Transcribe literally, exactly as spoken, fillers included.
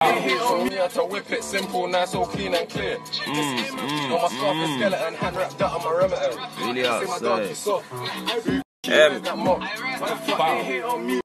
So me had to whip it simple, nice, all clean and clear. Mm, mm, On my scarf and mm. skeleton, hand wrapped that on my perimeter. Really See my dog, outside. you soft. M. That mob. Why the fuck they hate on me?